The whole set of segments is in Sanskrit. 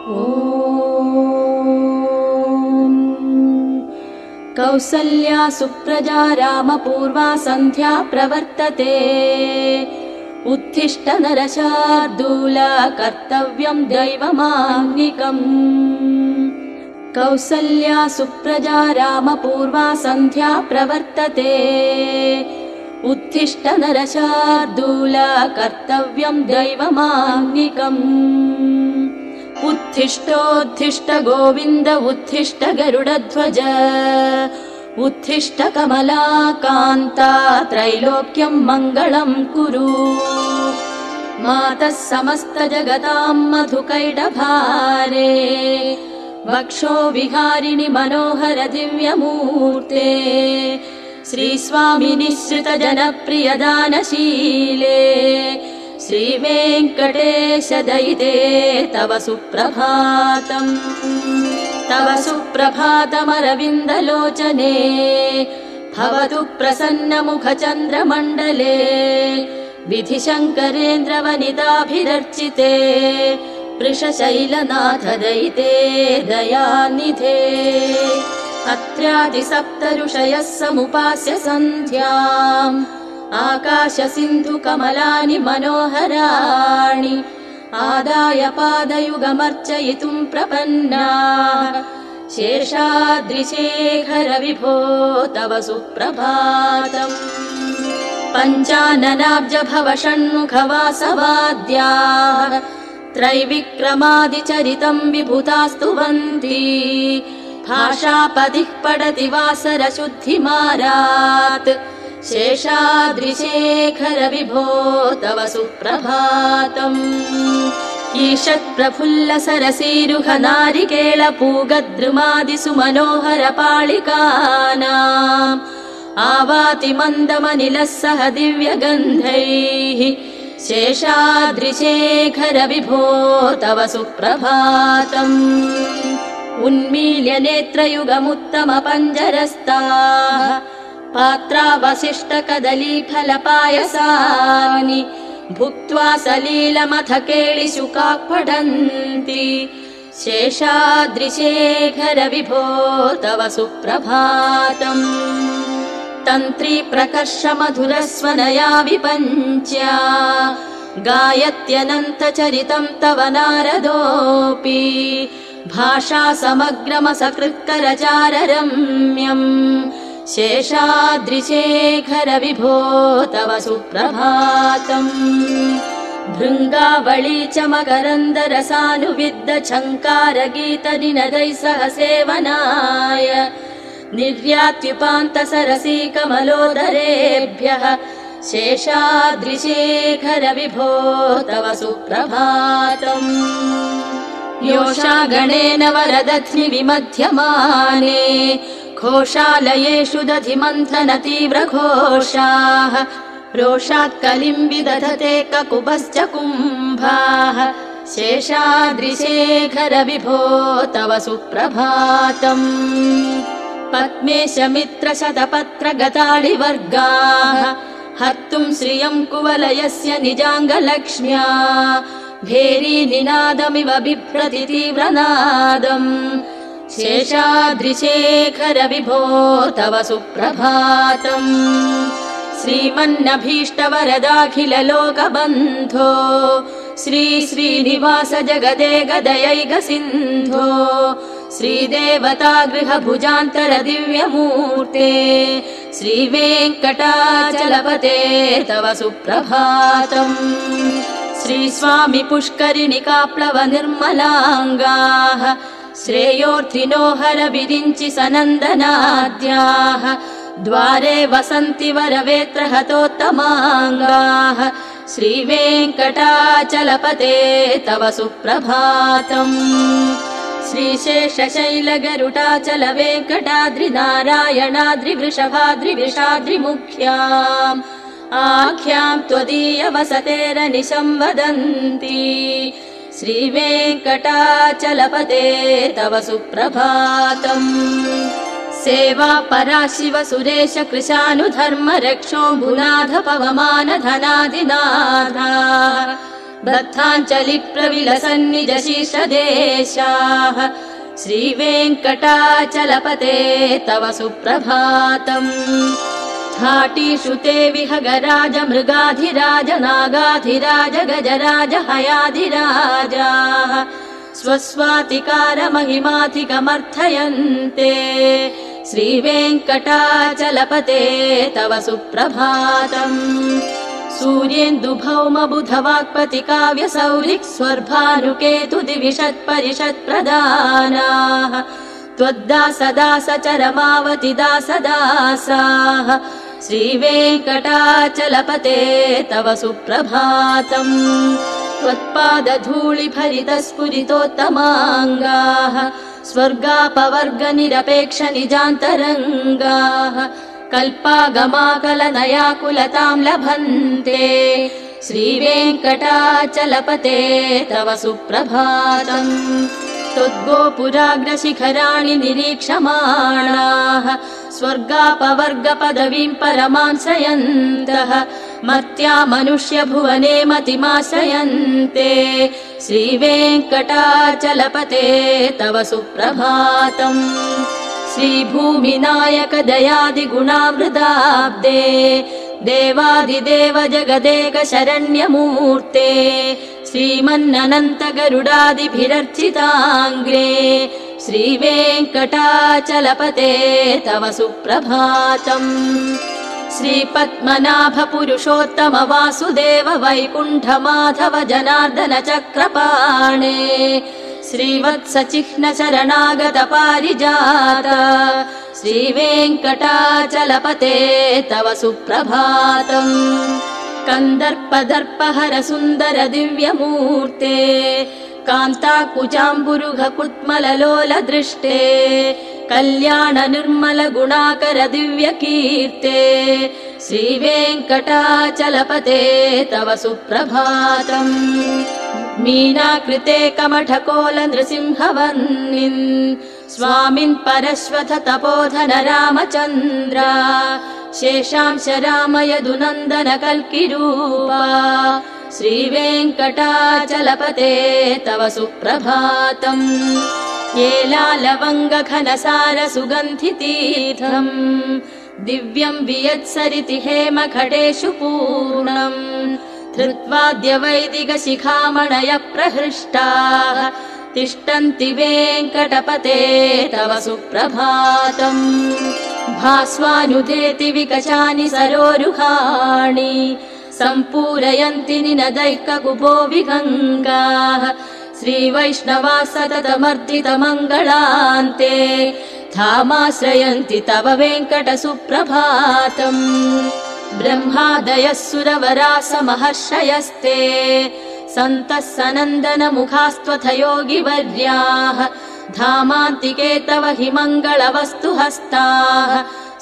कौसल्या सुप्रजा रामपूर्वा सन्ध्या प्रवर्तते उत्तिष्ठ नरशार्दूल कर्तव्यं दैवमान्निकम् कौसल्या सुप्रजा रामपूर्वा सन्ध्या प्रवर्तते उत्तिष्ठ नरशार्दूल कर्तव्यं दैवमान्निकम् उत्तिष्ठोत्तिष्ठ गोविन्द उत्तिष्ठ गरुडध्वज उत्तिष्ठ कमलाकान्ता त्रैलोक्यं मङ्गलं कुरु मातः समस्त जगतां मधुकैटभारे वक्षो विहारिणि मनोहर दिव्यमूर्ते श्रीस्वामिनि श्रित जनप्रिय दानशीले श्रीवेङ्कटेश दयिते तव सुप्रभातम् तव सुप्रभातमरविन्दलोचने भवतु प्रसन्नमुखचन्द्रमण्डले विधिशङ्करेन्द्रवनिताभिरर्चिते वृषशैलनाथ दयिते दयानिधे अत्रादिसप्त ऋषयः समुपास्य सन्ध्याम् आकाश सिन्धु कमलानि मनोहराणि आदाय पादयुगमर्चयितुं प्रपन्ना शेषाद्रिशेखर विभो तव सुप्रभातम् पञ्चाननाब्ज भव षण्मुख वासवाद्याः त्रैविक्रमादिचरितं विभुतास्तुवन्ति भाषापतिः पठति वासर शुद्धिमारात् शेषाद्रिशेखर विभो तव सुप्रभातम् ईषत् प्रफुल्ल सरसीरुह नारिकेळ पूगद्रुमादिसु मनोहर पालिकानाम् आवाति मन्दमनिलः सह दिव्यगन्धैः शेषाद्रिशेखर विभो तव सुप्रभातम् उन्मील्य नेत्रयुगमुत्तम पञ्जरस्ताः पात्रावशिष्ट कदलीफलपायसानि भुक्त्वा सलीलमथ केळिशुकाः पठन्ति शेषाद्रिशेखर विभो तव सुप्रभातम् तन्त्री प्रकर्ष मधुरस्वनया विपञ्च्या गायत्यनन्तचरितं तव नारदोऽपि भाषा समग्रमसकृत्करचाररम्यम् शेषाद्रिशेखर विभो तव सुप्रभातम् भृङ्गावळी च मकरन्दरसानुविद्ध छङ्कारगीतनिनदैः सह सेवनाय निर्यात्युपान्त सरसी कमलोदरेभ्यः शेषाद्रिशेखर विभो तव सुप्रभातम् योषा गणेन वरदध्नि विमध्यमाने घोषालयेषु दधिमन्थन तीव्रघोषाः रोषात् कलिं विदधते ककुभश्च कुम्भाः शेषाद्रिशेखर विभो तव सुप्रभातम् पद्मेश मित्र शतपत्र गताळिवर्गाः हर्तुं श्रियं कुवलयस्य निजाङ्गलक्ष्म्या भेरी निनादमिव बिभ्रति तीव्रनादम् शेषाद्रिशेखर विभो तव सुप्रभातम् श्रीमन्नभीष्टवरदाखिल लोकबन्धो श्री श्रीनिवास जगदे गदयैक सिन्धो श्रीदेवता गृहभुजान्तर दिव्यमूर्ते श्रीवेङ्कटाचलपते तव सुप्रभातम् श्रीस्वामि पुष्करिणिकाप्लव निर्मलाङ्गाः श्रेयोर्थिनो हर विरिञ्चि सनन्दनाद्याः द्वारे वसन्ति वरवेत्र हतोत्तमाङ्गाः श्रीवेङ्कटाचलपते तव सुप्रभातम् श्रीशेषशैलगरुडाचल वेङ्कटाद्रिनारायणाद्रिवृषभाद्रिवृषाद्रिमुख्याम् आख्यां त्वदीय वसतेरनिशं वदन्ति श्रीवेङ्कटाचलपते तव सुप्रभातम् सेवा पराशिव सुरेश कृशानुधर्म रक्षोऽम्बुनाथ पवमान धनादिनाथा बद्धाञ्जलिप्रविलसन्निजशीर्षदेशाः श्रीवेङ्कटाचलपते तव सुप्रभातम् घाटीषु ते विहगराज मृगाधिराज नागाधिराज गजराज हयाधिराजाः स्वस्वातिकारमहिमाधिकमर्थयन्ते श्रीवेङ्कटाचलपते तव सुप्रभातम् सूर्येन्दुभौमबुधवाक्पतिकाव्यसौरिक् स्वर्भानुकेतुदिविशत्परिषत्प्रदानाः त्वद्दासदासचरमावतिदासदासाः श्रीवेङ्कटाचलपते तव सुप्रभातम् त्वत्पादधूलिभरितस्फुरितोत्तमाङ्गाः स्वर्गापवर्गनिरपेक्षनिजान्तरङ्गाः कल्पागमाकलनयाकुलतां लभन्ते श्रीवेङ्कटाचलपते तव सुप्रभातम् त्वद्गोपुराग्रशिखराणि निरीक्षमाणाः स्वर्गापवर्गपदवीं परमांश्रयन्तः मर्त्या मनुष्यभुवने मतिमाश्रयन्ते श्रीवेङ्कटाचलपते तव सुप्रभातम् श्रीभूमिनायक दयादिगुणामृताब्दे देवादिदेव जगदेक शरण्यमूर्ते श्रीमन्ननन्त गरुडादिभिरर्चिताङ्ग्रे श्रीवेङ्कटाचलपते तव सुप्रभातम् श्रीपद्मनाभ पुरुषोत्तम वासुदेव वैकुण्ठमाधव जनार्दन चक्रपाणे श्रीवत्सचिह्न शरणागत पारिजात श्रीवेङ्कटाचलपते तव सुप्रभातम् कन्दर्पदर्पहर सुन्दर दिव्यमूर्ते कान्ताकुजाम्बुरुहकुत्मललोल दृष्टे कल्याण निर्मल गुणाकर दिव्यकीर्ते श्रीवेङ्कटाचलपते तव सुप्रभातम् मीनाकृते कमठकोल नृसिंहवर्णिन् स्वामिन् परश्वथ तपोधन रामचन्द्र शेषांश राम यदुनन्दन कल्किरूपा श्रीवेङ्कटाचलपते तव सुप्रभातम् येलालवङ्ग घनसार सुगन्धितीर्थम् दिव्यं वियत्सरिति हेम खडेषु पूर्णम् धृत्वाद्य वैदिक शिखामणय प्रहृष्टाः तिष्ठन्ति वेङ्कटपते तव सुप्रभातम् भास्वानुधेति विकचानि सरोरुहाणि सम्पूरयन्ति निनदैककुपो विगङ्गाः श्रीवैष्णवा सततमर्दितमङ्गलान्ते धामाश्रयन्ति तव वेङ्कट सुप्रभातम् ब्रह्मादयः सुरवरा समहर्षयस्ते सन्तः सनन्दन मुखास्त्वथ योगिवर्याः धामान्तिके तव हि मङ्गलवस्तु हस्ताः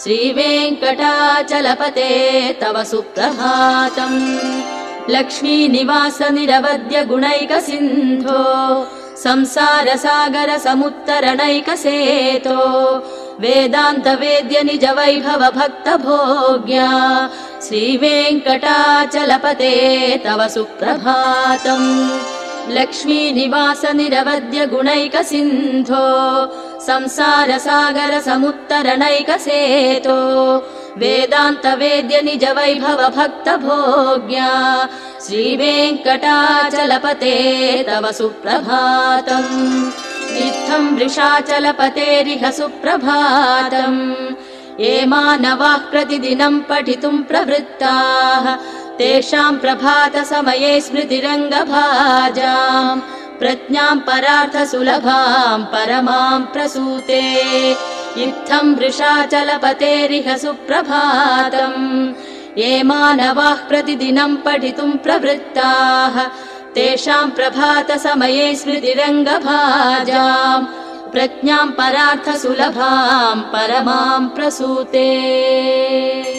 श्रीवेङ्कटाचलपते तव सुप्रभातम् लक्ष्मीनिवास निरवद्य गुणैक सिन्धो संसार सागर समुत्तरणैकसेतो वेदान्त वेद्य निज वैभव भक्त भोग्या श्रीवेङ्कटाचलपते तव सुप्रभातम् लक्ष्मीनिवास निरवद्य गुणैक सिन्धो संसार सागर समुत्तरणैकसेतो वेदान्त वेद्य निज वैभव भक्त भोग्या श्रीवेङ्कटाचलपते तव सुप्रभातम् इत्थं वृषाचलपतेरिह सुप्रभातम् ये मानवाः प्रतिदिनं पठितुं प्रवृत्ताः तेषां प्रभात समये स्मृतिरङ्गभाजां प्रज्ञां परार्थ सुलभां परमां प्रसूते इत्थं वृषाचलपतेरिह सुप्रभातम् ये मानवाः प्रतिदिनं पठितुं प्रवृत्ताः तेषां प्रभात समये स्मृतिरङ्गभाजां प्रज्ञां परार्थ सुलभां परमां प्रसूते।